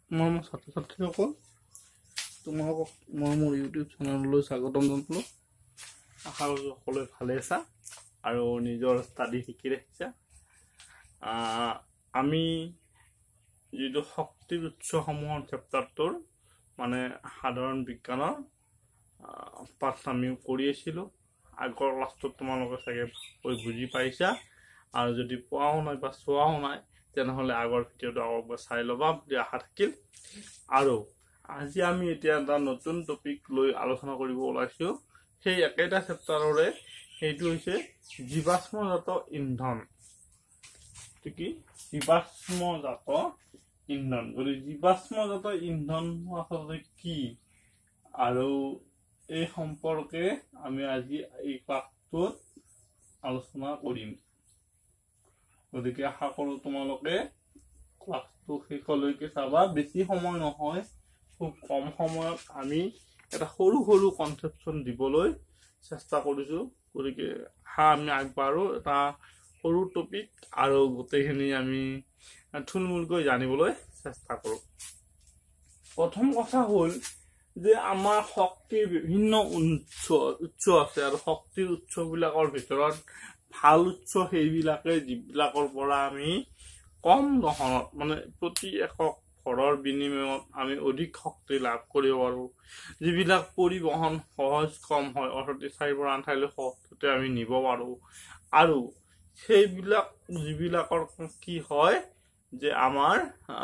মই ছাত্ৰ ছাত্ৰীসকল তোমালোকক মই মোৰ ইউটিউব চেনেললৈ স্বাগতম জনালোঁ। আশা কৰোঁ সকলোৱে ভালে আছা আৰু নিজৰ ষ্টাডি শিকি ৰাখিছা। আমি যিটো শক্তিৰ উৎসসমূহৰ চেপ্টাৰটোৰ মানে সাধাৰণ বিজ্ঞানৰ পাঠ আমি কৰি আছিলোঁ। আগৰ ক্লাছটোত তোমালোকে চাগে বুজি পাইছা, আৰু যদি পোৱাও নাই বা চোৱাও নাই তেনেহ'লে আগৰ ভিডিঅ'টো আগৰ চাই ল'বা বুলি আশা থাকিল। আৰু আজি আমি এতিয়া এটা নতুন টপিক লৈ আলোচনা কৰিব ওলাইছোঁ। সেই একেটা চেপ্টাৰৰে সেইটো হৈছে জীৱাশ্মজাত ইন্ধন। কি জীৱাশ্মজাত ইন্ধন, গতিকে জীৱাশ্মজাত ইন্ধন আচলতে কি আৰু এই সম্পৰ্কে আমি আজি এই পাঠটোত আলোচনা কৰিম। গতিকে আশা কৰোঁ তোমালোকে ক্লাছটো শেষলৈকে চাবা। বেছি সময় নহয়, খুব কম সময়ত আমি এটা সৰু সৰু কনচেপশ্যন দিবলৈ চেষ্টা কৰিছোঁ। গতিকে আমি আগবাঢ়ো এটা সৰু টপিক আৰু গোটেইখিনি আমি থুলমূলকৈ জানিবলৈ চেষ্টা কৰোঁ। প্ৰথম কথা হ'ল যে আমাৰ শক্তিৰ বিভিন্ন উৎস আছে, আৰু শক্তিৰ উৎসবিলাকৰ ভিতৰত ভাল উৎস সেইবিলাকে যিবিলাকৰ পৰা আমি কম দহনত মানে প্ৰতি একক ভৰৰ বিনিময়ত আমি অধিক শক্তি লাভ কৰিব পাৰোঁ। যিবিলাক পৰিবহণ সহজ কম হয়, অৰ্থাৎ ঠাইৰ পৰা আন ঠাইলৈ সহজতে আমি নিব পাৰোঁ। আৰু সেইবিলাক যিবিলাকৰ কি হয় যে আমাৰ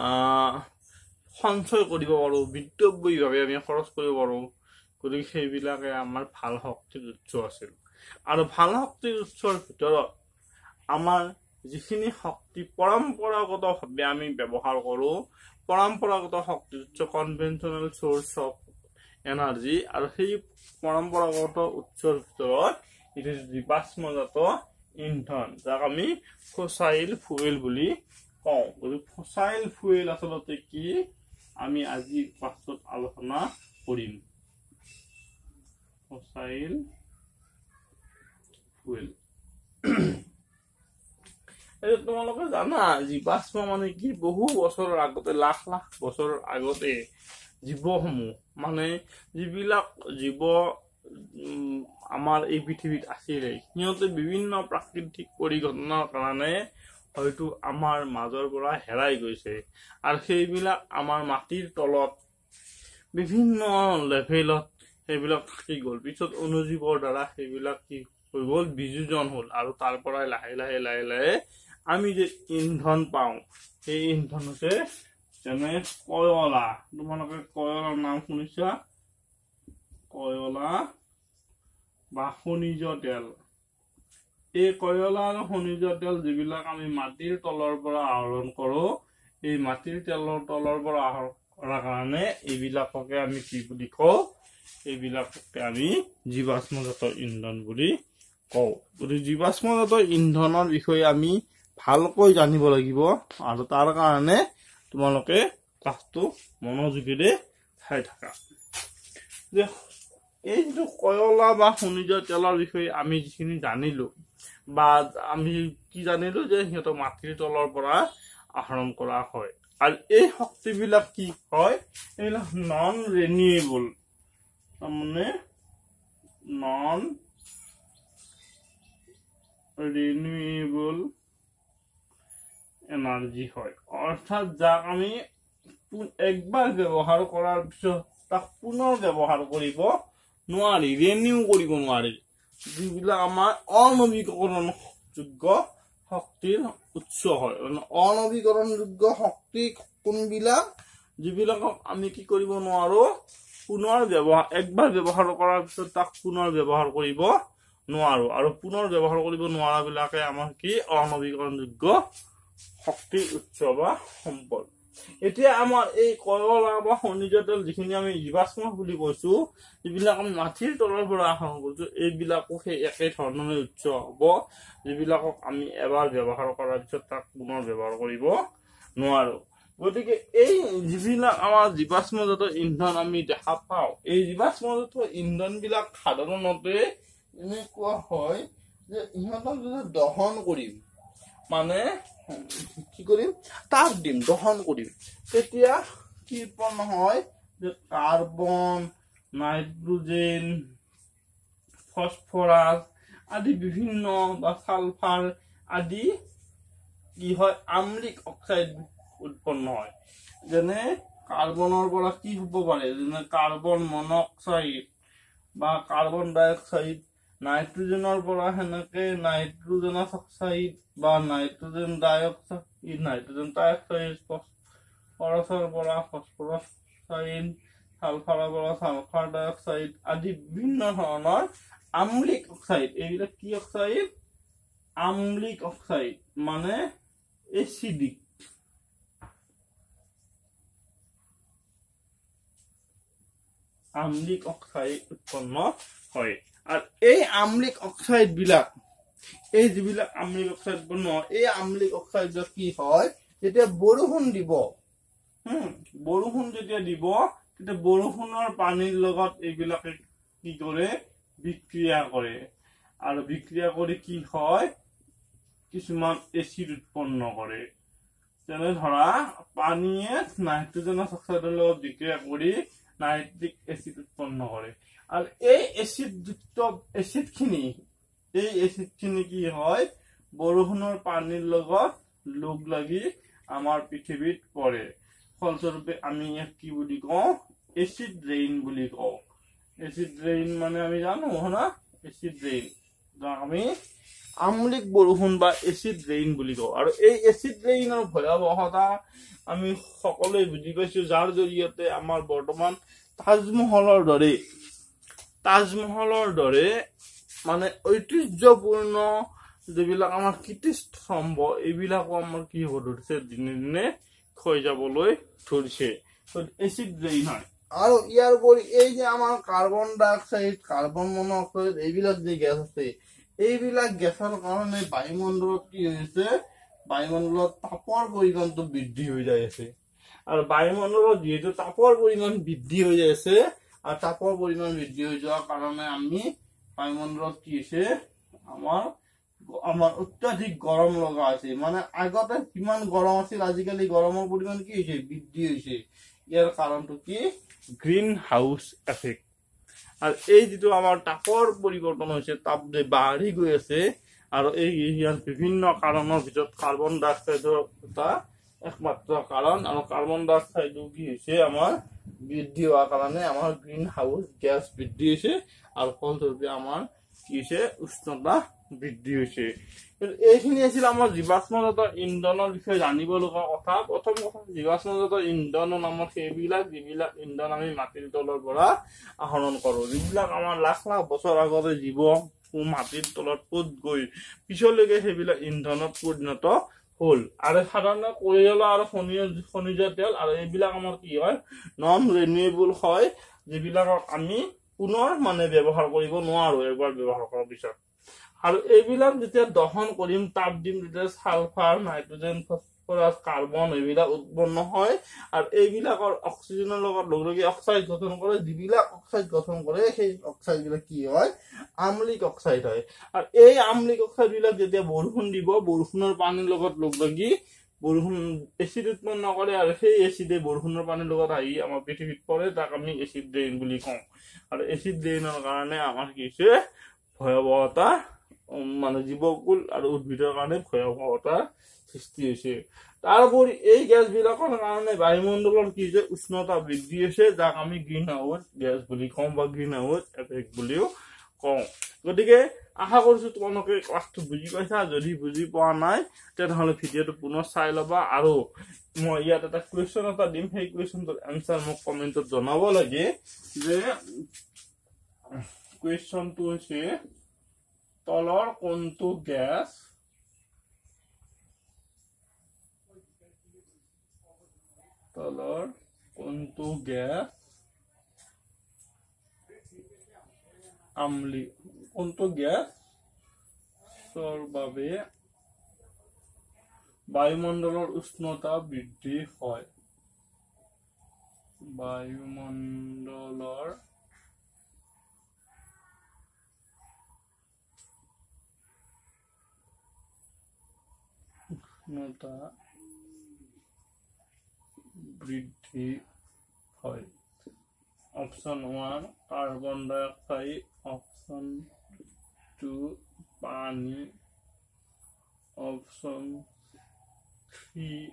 সঞ্চয় কৰিব পাৰোঁ, বিদ্যুৎভাৱে আমি খৰচ কৰিব পাৰোঁ। গতিকে সেইবিলাকে আমাৰ ভাল শক্তিৰ উৎস আছিল। আৰু ভাল শক্তিৰ উৎসৰ ভিতৰত আমাৰ যিখিনি শক্তি পৰম্পৰাগতভাৱে আমি ব্যৱহাৰ কৰোঁ, পৰম্পৰাগত শক্তিৰ উৎস কনভেনশ্যনেল চ'ৰ্চ অফ এনাৰ্জি, আৰু সেই পৰম্পৰাগত উৎসৰ ভিতৰত এইটো জীৱাশ্মজাত ইন্ধন, যাক আমি ফচাইল ফুৱেল বুলি কওঁ। গতিকে ফচাইল ফুৱেল আচলতে কি আমি আজি ক্লাছত আলোচনা কৰিম। ফচাইল ফুৱেল এই তোমালোকে জানা জীৱাশ্ম মানে কি? বহু বছৰৰ আগতে, লাখ লাখ বছৰৰ আগতে জীৱসমূহ মানে যিবিলাক জীৱ আমাৰ এই পৃথিৱীত আছিলে, সিহঁতে বিভিন্ন প্ৰাকৃতিক পৰিঘটনাৰ কাৰণে হয়তো আমাৰ মাজৰ পৰা হেৰাই গৈছে, আৰু সেইবিলাক আমাৰ মাটিৰ তলত বিভিন্ন লেভেলত সেইবিলাক থাকি গ'ল। পিছত অণুজীৱৰ দ্বাৰা সেইবিলাক কি হৈ গ'ল, বিযোজন হ'ল, আৰু তাৰ পৰাই লাহে লাহে লাহে লাহে আমি যে ইন্ধন পাওঁ, সেই ইন্ধন হৈছে যেনে কয়লা। তোমালোকে কয়লাৰ নাম শুনিছা? কয়লা বা খনিজ তেল। এই কয়লা আৰু খনিজ তেল যিবিলাক আমি মাটিৰ তলৰ পৰা আহৰণ কৰোঁ, এই মাটিৰ তলৰ পৰা আহৰণ কৰাৰ কাৰণে এইবিলাককে আমি কি বুলি কওঁ? এইবিলাককে আমি জীৱাশ্মজাত ইন্ধন বুলি কওঁ। গতিকে জীৱাশ্মজাত ইন্ধনৰ বিষয়ে আমি ভালকৈ জানিব লাগিব, আৰু তাৰ কাৰণে তোমালোকে ক্লাছটো মনোযোগেৰে চাই থাকা। যে এই যিটো কয়লা বা খনিজ তেলৰ বিষয়ে আমি যিখিনি জানিলো, বা আমি কি জানিলো যে সিহঁতৰ মাটিৰ তলৰ পৰা আহৰণ কৰা হয়, আৰু এই শক্তিবিলাক কি হয়, এইবিলাক নন ৰিনিউৱেবল, তাৰমানে নন ৰিনিউৱেবল এনাৰ্জি হয়। অৰ্থাৎ যাক আমি একবাৰ ব্যৱহাৰ কৰাৰ পিছত তাক পুনৰ ব্যৱহাৰ কৰিব নোৱাৰি, ৰিনিউ কৰিব নোৱাৰি। যিবিলাক আমাৰ অনৱীকৰণযোগ্য শক্তিৰ উৎস হয়, অনৱীকৰণযোগ্য শক্তি কোনবিলাক? যিবিলাকক আমি কি কৰিব নোৱাৰো, পুনৰ ব্যৱহাৰ, একবাৰ ব্যৱহাৰ কৰাৰ পিছত তাক পুনৰ ব্যৱহাৰ কৰিব নোৱাৰো, আৰু পুনৰ ব্যৱহাৰ কৰিব নোৱাৰাবিলাকে আমাৰ কি অনৱীকৰণযোগ্য শক্তিৰ উৎস বা সম্পদ। এতিয়া আমাৰ এই কয়লা বা খনিজ তেল যিখিনি আমি জীৱাশ্ম বুলি কৈছো, যিবিলাক আমি মাটিৰ তলৰ পৰা আহৰণ কৰিছো, এইবিলাকো সেই একে ধৰণৰ উৎস হ'ব, যিবিলাকক আমি এবাৰ ব্যৱহাৰ কৰাৰ পিছত তাক পুনৰ ব্যৱহাৰ কৰিব নোৱাৰো। গতিকে এই যিবিলাক আমাৰ জীৱাশ্মজাত ইন্ধন আমি দেখা পাওঁ, এই জীৱাশ্মজাত ইন্ধন বিলাক সাধাৰণতে এনেকুৱা হয় যে ইহঁতক যদি দহন কৰিম, মানে কি কৰিম, তাপ দিম, দহন কৰিম, তেতিয়া কি উৎপন্ন হয় যে কার্বন, নাইট্রোজেন, ফসফরাস আদি বিভিন্ন বা সালফার আদি কি হয় আম্লিক অক্সাইড উৎপন্ন হয়। যেনে কার্বনৰ পৰা কি হ'ব পাৰে, যেনে কাৰ্বন মনক্সাইড বা কার্বন ডাইঅক্সাইড, নাইট্রোজেনের পৰা সেনেকে নাইট্রোজেনাস অক্সাইড বা নাইট্রোজেন ডাইঅক্সাইড, নাইট্রোজেন ডাইঅক্সাইড, ফসফরাসৰ পৰা ফসফরাস অক্সাইড, সালফাৰৰ পৰা সালফার ডাইঅক্সাইড আদি বিভিন্ন ধৰণৰ আম্লিক অক্সাইড। এইবিলাক কি অক্সাইড? আম্লিক অক্সাইড মানে এসিডিক। আম্লিক অক্সাইড উৎপন্ন হয়। আর এই আম্লিক অক্সাইড বিলাক, এই যিবিলাক আম্লিক অক্সাইড উৎপন্ন হয়, এই আম্লিক অক্সাইড কি হয় যেতিয়া বৰষুণ দিব, বৰষুণ যেতিয়া দিব তেতিয়া বৰষুণৰ পানীৰ লগত এইবিলাকে কি কৰে বিক্রিয়া কৰে। আর বিক্রিয়া কৰি কি হয় কিছুমান এসিড উৎপন্ন কৰে। যেনে ধৰা পানীয়ে নাইট্রোজেনাস অক্সাইডৰ লগত বিক্রিয়া কৰি নাইট্রিক এসিড উৎপন্ন কৰে। আর এই এসিডযুক্ত এসিডখিনি, এই এসিডখিনি কি হয় বৰষুণৰ পানীৰ লগত লগ লাগি আমাৰ পৃথিৱীত পৰে। ফলস্বৰূপে আমি ইয়াক কি বুলি কওঁ? এসিড ৰেইন বুলি কওঁ। এসিড ৰেইন মানে আমি জানো না, এসিড ৰেইন আমি আম্লিক বৰষুণ বা এসিড ৰেইন বুলি কওঁ। আৰু এই এসিড ৰেইনৰ ভয়াৱহতা আমি সকলোৱে বুজি পাইছো, যাৰ জৰিয়তে আমাৰ বৰ্তমান তাজমহলৰ দৰে মানে ঐতিহ্যপূৰ্ণ যিবিলাক আমাৰ কীৰ্তিস্তম্ভ এইবিলাকো আমাৰ কি হ'ব ধৰিছে, দিনে দিনে ক্ষয় যাবলৈ ধৰিছে। এসিড ৰেইন হয়। আৰু ইয়াৰ উপৰি এই যে আমাৰ কাৰ্বন ডাইঅক্সাইড, কাৰ্বন মনক্সাইড এইবিলাক যে গেছ আছে, এইবিলাক গেছৰ কাৰণে বায়ুমণ্ডলত কি হৈছে, বায়ুমণ্ডলত তাপৰ পৰিমাণটো বৃদ্ধি হৈ যাই আছে। আৰু বায়ুমণ্ডলত যেহেতু তাপৰ পৰিমাণ বৃদ্ধি হৈ যাই আছে, আৰু তাপৰ পৰিমাণ বৃদ্ধি হৈ যোৱাৰ কাৰণে আমি বায়ুমণ্ডলত কি হৈছে আমাৰ অত্যাধিক গৰম লগা হৈছে। মানে আগতে কিমান গৰম আছিল, আজিকালি গৰমৰ পৰিমাণ কি হৈছে বৃদ্ধি হৈছে। ইয়াৰ কাৰণটো কি? Green house effect. আর এই যেটো আমার তাপৰ পৰিৱৰ্তন হৈছে, তাপ যে বাঢ়ি গৈ আছে, আৰু এই ইয়াৰ বিভিন্ন কাৰণৰ ভিতৰত কাৰ্বন ডাইঅক্সাইডৰ এটা একমাত্ৰ কাৰণ। আৰু কাৰ্বন ডাইঅক্সাইড কি হৈছে আমাৰ বৃদ্ধি হোৱাৰ কাৰণে আমাৰ গ্ৰীণ হাউচ গেছ বৃদ্ধি হৈছে, আৰু ফলস্বৰূপে আমাৰ কি হৈছে উষ্ণতা বৃদ্ধি হৈছে। এইখিনি আছিল আমাৰ জীৱাশ্মজাত ইন্ধনৰ বিষয়ে জানিব লগা কথা। প্ৰথম কথা, জীৱাশ্মজাত ইন্ধন নামৰ সেইবিলাক যিবিলাক ইন্ধন আমি মাটিৰ তলৰ পৰা আহৰণ কৰো, যিবিলাক আমাৰ লাখ লাখ বছৰ আগতে জীৱ মাটিৰ তলত পোত গৈ পিছলৈকে সেইবিলাক ইন্ধনত পৰিণত হল। আৰু সাধাৰণতে কয়লা আৰু খনিজ তেল, আৰু এইবিলাক আমাৰ কি হয় নন ৰিনিউৱেবল হয়, যিবিলাকক আমি পুনৰ মানে ব্যৱহাৰ কৰিব নোৱাৰো এবাৰ ব্যৱহাৰ কৰাৰ পিছত। আৰু এইবিলাক যেতিয়া দহন কৰিম, তাপ দিম, তেতিয়া সালফাৰ, নাইট্ৰোজেন, ফসফরাস, কার্বন এইবিলাক উৎপন্ন হয়। আৰু এইবিলাকৰ অক্সিজেনৰ লগত লগ লাগি অক্সাইড গঠন কৰে। যিবিলাক অক্সাইড গঠন কৰে সেই অক্সাইড বিলাক কি হয় আম্লিক অক্সাইড হয়। আৰু এই আম্লিক অক্সাইড বিলাক যেতিয়া বৰষুণ দিব, বৰষুণৰ পানীৰ লগত লগ লাগি বৰষুণ এসিড উৎপন্ন কৰে, আৰু সেই এসিডে বৰষুণৰ পানীৰ লগত আহি আমাৰ পৃথিৱীত পৰে, তাক আমি এসিড ৰেইন বুলি কওঁ। আৰু এসিড ৰেইনৰ কাৰণে আমাৰ কি হৈছে ভয়াৱহতা, মানে জীৱকুল আৰু উদ্ভিদৰ কাৰণে ভয়াৱহতা সৃষ্টি হৈছে। তাৰোপৰি এই গেছ বিলাকৰ কাৰণে বায়ুমণ্ডলৰ কি হৈছে উষ্ণতা বৃদ্ধি হৈছে, যাক আমি গ্ৰীণ হাউচ গেছ বুলি কওঁ বা গ্ৰীণ হাউচ এফেক্ট বুলিও কওঁ। গতিকে আশা কৰিছো তোমালোকে ক্লাছটো বুজি পাইছা। যদি বুজি পোৱা নাই তেনেহলে ভিডিঅ'টো পুনৰ চাই ল'বা। আৰু মই ইয়াত এটা কুৱেশ্যন এটা দিম, সেই কুৱেশ্যনটোৰ এনসাৰ মোক কমেন্টত জনাব লাগে। যে কুৱেশ্যনটো হৈছে তলৰ কোনটো গ্যাস আম্লিক, কোনটো গ্যাসৰ বাবে বায়ুমণ্ডলৰ উষ্ণতা বৃদ্ধি হয়? বায়ুমণ্ডলৰ উষ্ণতা বৃদ্ধি হয় option 1 carbon dioxide option 2 পানি option 3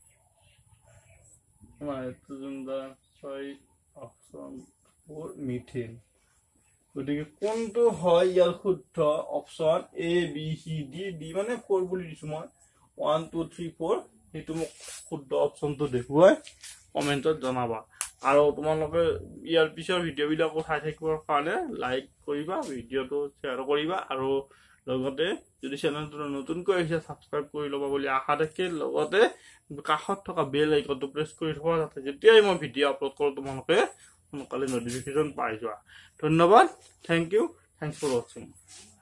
nitrogen dioxide option 4 methane গতিকে কোনটো হয় ইয়াৰ শুদ্ধ option A B C D মানে 4 বুলি দিছো মই 1 2 3 4 হেতু মোক শুদ্ধ অপশনটো দেখুৱাই কমেন্টত জনাবা আৰু তোমালোকে ইয়াৰ পিছৰ ভিডিও বিলাকো চাই থাকিবৰ কাৰণে লাইক কৰিবা ভিডিওটো শেয়াৰ কৰিবা আৰু লগতে যদি চেনেলটো নতুনকৈ আহিছে সাবস্ক্ৰাইব কৰি ল'বা বুলি আশা ৰাখি লগতে কাষত থকা বেল আইকনটো প্ৰেছ কৰি থবা যাতে যেতিয়াই মই ভিডিও আপলোড কৰোঁ তোমালোকে সোনকালে নটিফিকেশন পাই যোৱা ধন্যবাদ thank you thanks for watching